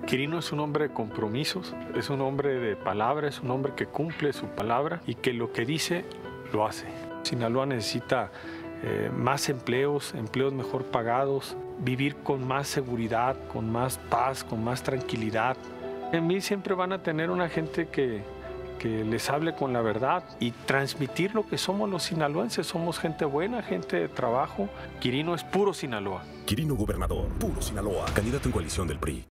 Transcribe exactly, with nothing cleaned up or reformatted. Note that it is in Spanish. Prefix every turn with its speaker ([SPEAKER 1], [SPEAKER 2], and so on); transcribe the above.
[SPEAKER 1] Quirino es un hombre de compromisos, es un hombre de palabra, es un hombre que cumple su palabra y que lo que dice, lo hace. Sinaloa necesita eh, más empleos, empleos mejor pagados, vivir con más seguridad, con más paz, con más tranquilidad. En mí siempre van a tener una gente que, que les hable con la verdad y transmitir lo que somos los sinaloenses. Somos gente buena, gente de trabajo. Quirino es puro Sinaloa.
[SPEAKER 2] Quirino gobernador, puro Sinaloa, candidato en coalición del P R I.